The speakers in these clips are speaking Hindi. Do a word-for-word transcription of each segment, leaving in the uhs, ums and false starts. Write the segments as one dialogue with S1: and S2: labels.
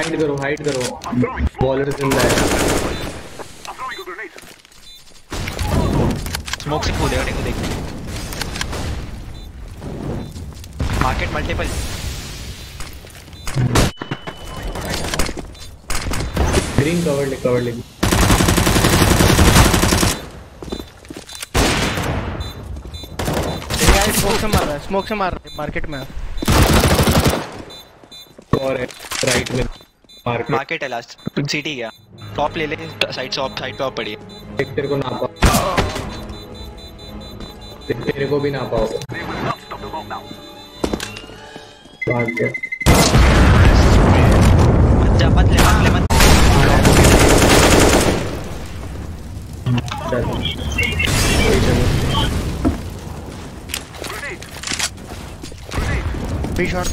S1: हाइड करो हाइड करो वॉलर जिंदा है।
S2: स्मोक से कूदेगा देखो देख मार्केट मल्टीपल
S1: ग्रीन कवर ले कवर ले
S3: स्मोक से मार रहा है स्मोक से मार रहा है मार्केट में
S1: और राइट में मार्केट
S2: मार्केट है लास्ट सिटी गया टॉप ले ले साइड शॉप साइड पे आप पड़ी
S1: तेरे को ना पाओ तेरे को भी ना पाओ भाग गया
S2: जा मत ले मत ले मत
S3: B short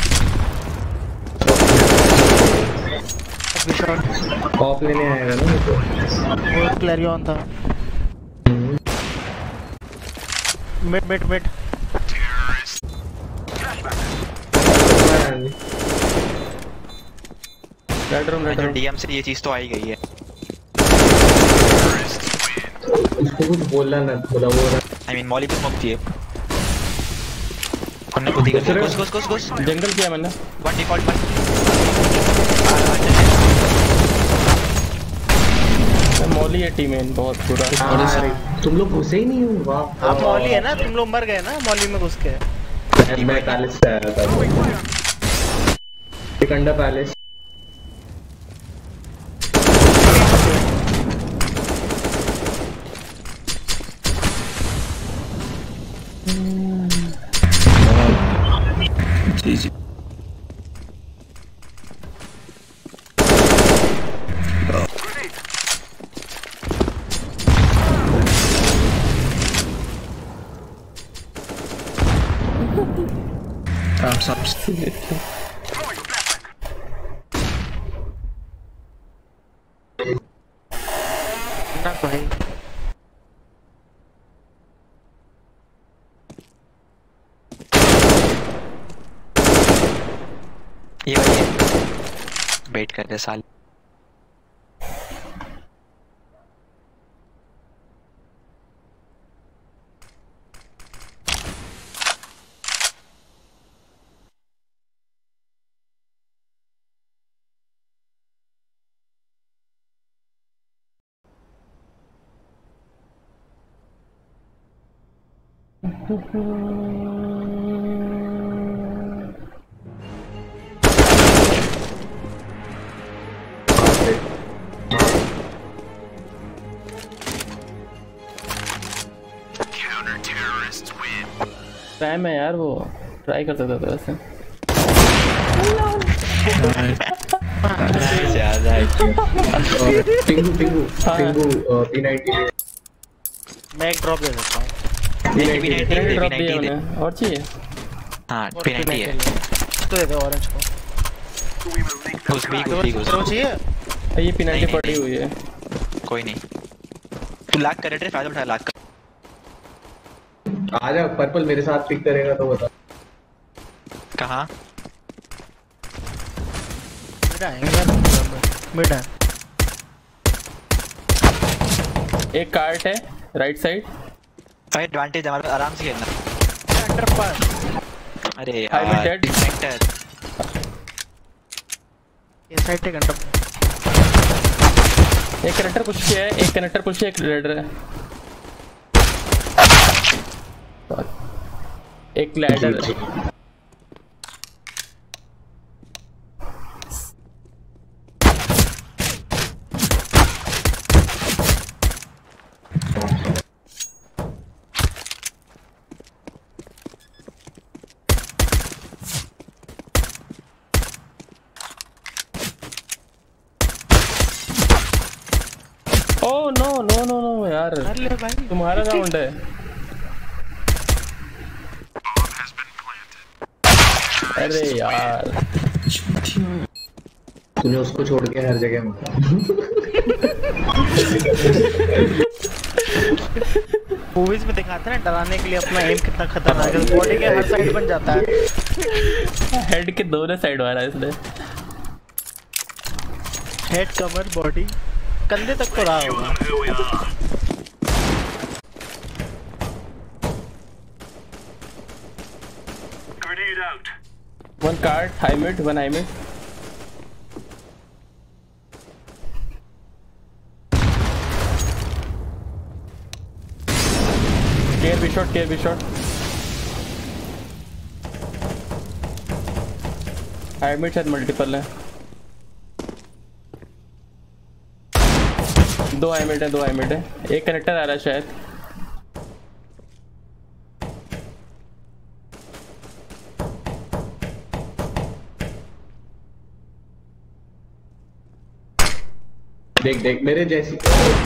S3: B short
S1: off लेने आएगा ना तो
S3: वो क्लैरियन था mid mid mid
S1: bedroom bedroom
S2: DM से ये चीज तो आई गई है
S1: उसको कुछ बोलना ना बोला वो
S2: आई मीन मॉली पे स्मोक चाहिए उन्होंने खुद ही कर घुस घुस घुस घुस
S1: जंगल किया मैंने
S2: वन डिफॉल्ट वन
S1: मॉली है टीम में बहुत पूरा तुम लोग घुसे ही नहीं हो वाह
S3: आप मॉली है ना तुम लोग मर गए ना मॉली में घुस के
S1: मैं पैलेस से आया था सिकंडर पैलेस
S4: जी जी आप सब
S3: ना भाई
S2: ये वही वेट कर दे साल
S1: ट्राई में यार वो ट्राई कर सकता था वैसे
S2: ज्यादा
S1: टिंगू टिंगू टिंगू पी नाइंटी
S3: मैं एक ड्रॉप ले सकता हूं
S2: नहीं पी नाइंटी दे
S1: ड्रॉप
S2: पी
S1: दिया
S2: नाइंटी दे
S1: मैंने और चाहिए
S2: हां पी नाइंटी है
S3: तो दे दे ऑरेंज को
S2: घुस भी घुस भी घुस
S3: तो चाहिए
S1: ये पी नाइंटी
S2: नहीं,
S1: पड़ी
S2: नहीं।
S1: हुई है
S2: कोई नहीं तू लैग कर रहे फायदा उठा लैग कर
S1: आजा पर्पल मेरे साथ पिक करेगा तो बता
S2: कहां
S3: मिड आएंगे मिड है
S1: एक कार्ट है राइट साइड
S2: भाई एडवांटेज हमारे पास आराम से खेलना
S3: अंडर पास
S2: अरे
S1: I'm dead.
S2: सेक्टर
S3: ये साइड टेक अंडर
S1: एक कनेक्टर पुश किया है एक कनेक्टर पुश है एक लैडर है एक लैडर है oh no no no no यार
S3: अरे भाई
S1: तुम्हारा राउंड है अरे यार तूने उसको छोड़ के हर जगह में
S3: मूवीज में दिखाते हैं ना डराने के लिए अपना एम कितना खतरनाक है बॉडी के हर साइड बन जाता है
S1: हेड के दोनों साइड मारा इसने
S3: हेड कमर बॉडी कंधे तक तो रहा होगा।
S1: One card, high mid, one high mid. Care be shot, care be shot. High mid शायद multiple है। दो high mid है, दो high mid है। एक connector आ रहा है शायद।
S4: देख देख मेरे जैसी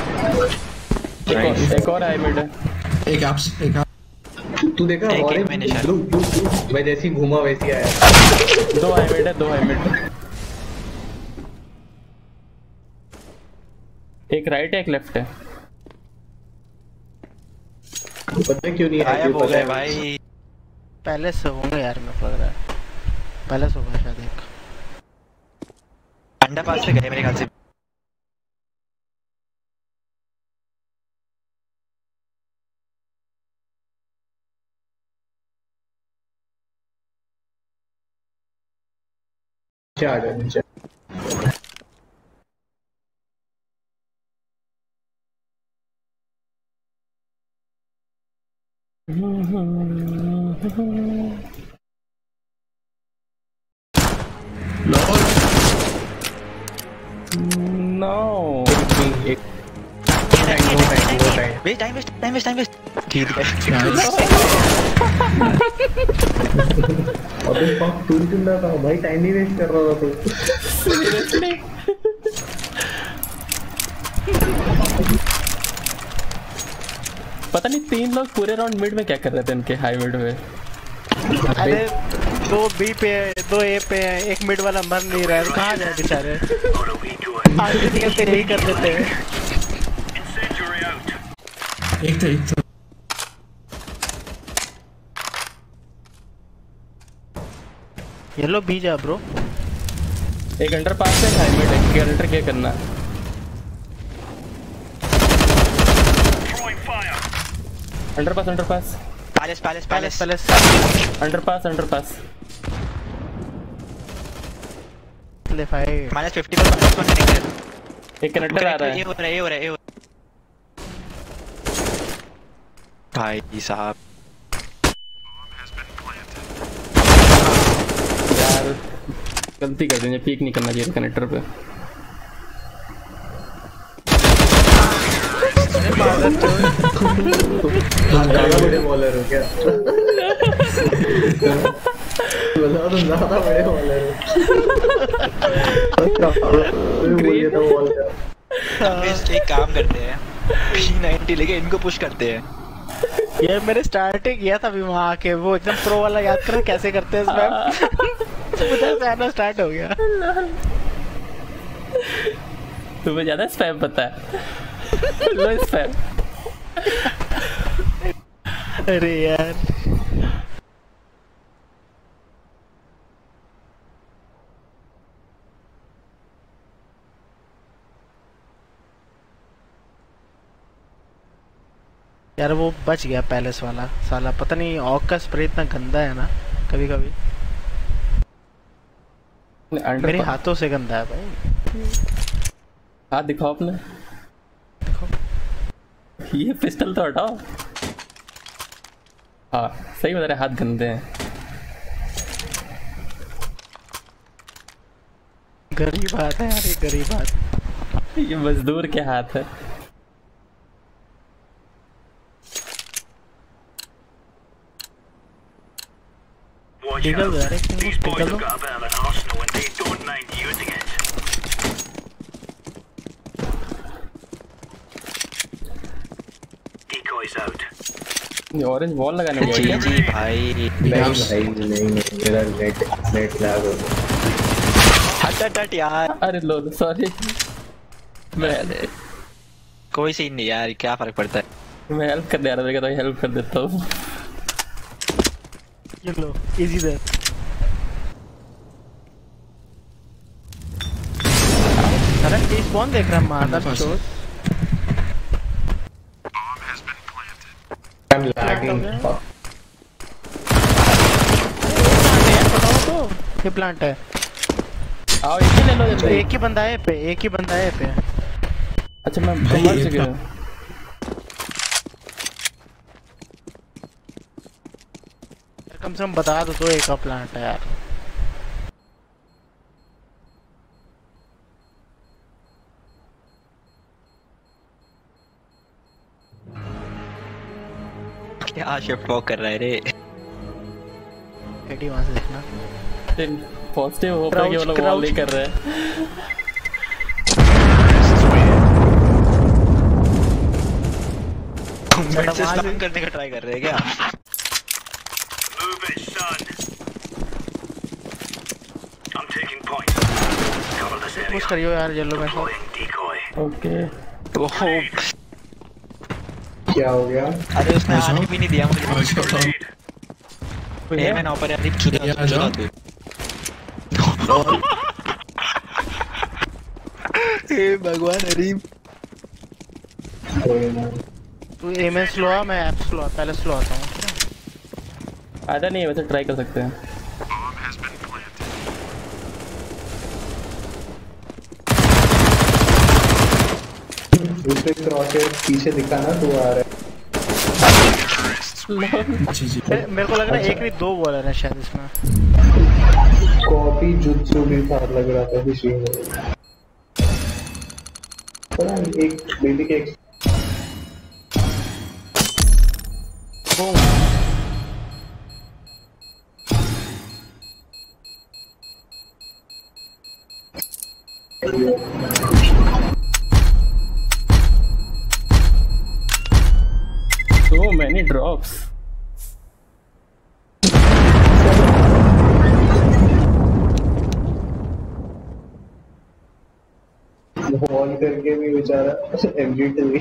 S1: एक, एक और high mid है।
S5: एक आप एक आप
S4: तू देखा
S2: एक-
S4: और
S2: एक मैंने शायद।
S4: रुक रुक रुक मैं जैसी घूमा वैसी आया।
S1: दो high mid है, दो high mid है। एक राइट है, एक लेफ्ट है।
S4: पता क्यों नहीं
S2: गायब हो
S4: पता
S2: गए
S4: है
S2: भाई।
S3: पहले से होंगे यार, मेरे को लग रहा है पहले से होगा शायद। एक
S2: अंडा पास से गए मेरे ख्याल से।
S4: नीचे आ गया नीचे।
S1: No.
S4: एक time no time no time
S2: waste time waste time waste time waste ठीक है।
S4: अबे पक तू चुन रहा था भाई, टाइम ही वेस्ट कर रहा था तू।
S1: Seriously? पता नहीं तीन लोग पूरे राउंड मिड में क्या कर रहे थे इनके हाई मिड में।
S3: अरे दो बी पे दो ए पे एक मिड वाला मर नहीं रहा है, कहाँ जाए बेचारे। आगे निकलते यही कर देते हैं।
S5: एक तो एक तो
S3: येलो बी जा ब्रो।
S1: एक अंडर पास है, हाई मिड है। क्या अंडर क्या करना? Under pass, under pass,
S2: palace palace
S3: palace
S2: palace
S3: palace
S1: under pass, under pass.
S3: ले भाई
S2: माइनस फिफ्टी पर माइनस वन कनेक्टेड।
S1: एक कनेक्टर आ रहा
S2: ये
S1: है।
S2: हो रहा है ये हो रहा है ये हो रहा है। भाई साहब
S1: यार गलती कर दी, पीक नहीं करना चाहिए कनेक्टर पे।
S4: ज्यादा बड़े बॉलर हो क्या? बताओ तुम ज्यादा बड़े बॉलर हो। ग्रीन तो बॉल का
S2: बेस्ट एक काम करते हैं, पी नाइंटी लेके इनको पुश करते हैं।
S3: ये मैंने स्टार्टिंग किया था अभी वहाँ आके, वो एकदम प्रो वाला याद कर कैसे करते हैं स्पैम। उधर से आना स्टार्ट हो गया।
S1: तुम्हें ज्यादा स्पैम पता है। लो स्पैम।
S3: अरे यार यार वो बच गया पैलेस वाला साला, पता नहीं ऑक का स्प्रे इतना गंदा है ना कभी कभी। मेरे हाथों से गंदा है भाई।
S1: हाथ दिखाओ अपने।
S3: देखो
S1: ये पिस्टल तो हटाओ। हाँ सही बता रहे, हाथ गंदे हैं।
S3: गरीब हाथ है यार, ये गरीब हाथ।
S1: ये मजदूर के हाथ है।
S3: निकल जा रहे हैं, निकल दो।
S1: ये ऑरेंज वॉल लगाने
S2: जी
S1: गया
S2: जी भाई
S4: नहीं भाई नहीं नहीं मेरा नेट नेट लैग हो गया।
S2: हट हट हट यार।
S1: अरे लो सॉरी। मैं
S2: कोई सीन नहीं यार, क्या फर्क पड़ता है।
S1: मैं हेल्प कर दे रहा था, तो हेल्प कर देता हूँ।
S3: ये लो इजी दे। अरे ये स्पॉन देख रहा मादर चोद।
S4: I'm lagging.
S3: तो ये प्लांट है।
S1: आओ इसे ले लो जल्दी।
S3: एक ही बंदा है पे, एक ही बंदा है पे।
S1: अच्छा मैं
S5: भाई,
S1: समझ
S5: एक
S1: गया।
S3: कम से कम बता दो तो एक का प्लांट है यार।
S2: क्या शिफ्ट वॉक कर रहा है रे?
S3: एडी वहां से देखना।
S1: पॉजिटिव हो रहा है कि वो लोग वॉल नहीं कर रहे हैं।
S2: मिड से स्टन करने का ट्राई कर रहे हैं क्या?
S3: पुश करियो यार येलो में सब।
S1: ओके।
S2: ओह
S4: क्या हो गया?
S2: अरे उसने आने भी नहीं दिया मुझे।
S1: कोई
S2: ए
S1: है?
S2: मैंने ऊपर यार चुदा
S5: या
S2: चुदा
S5: जाओ।
S2: दे। हे भगवान हरीम।
S4: कोई ना।
S3: तू एम एस स्लो आ, मैं एप स्लो आ, पहले स्लो आता हूँ।
S1: फायदा नहीं है वैसे ट्राई कर सकते हैं।
S4: दूसरे क्रॉसर पीछे दिखाना तू आ रहा है।
S5: जी जी
S3: मेरे मेरे को लग रहा है एक नहीं दो बॉलर है शायद इसमें।
S4: कॉपी जुत्सु भी था लग रहा था किसी में। पता नहीं एक बेबी के एक
S1: So many drops.
S4: बॉल करके भी बेचारा एमजी भी।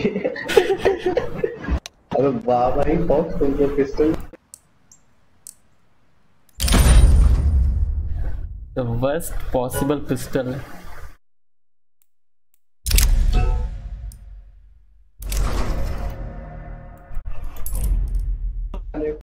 S4: अबे वाह भाई फॉक्स तुमको pistol.
S1: The worst possible pistol.